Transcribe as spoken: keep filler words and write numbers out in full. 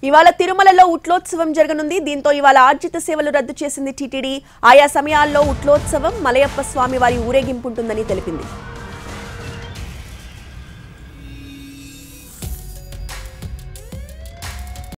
ఇవాళ తిరుమలలో ఉట్లోత్సవం జరగనుంది. దీంతో ఇవాళ ఆర్జిత సేవలు రద్దు చేసింది టీటీడీ. ఆయా సమయాల్లో ఉట్లోత్సవం, మలయప్ప స్వామి వారి ఊరేగింపు ఉంటుందని తెలిపింది.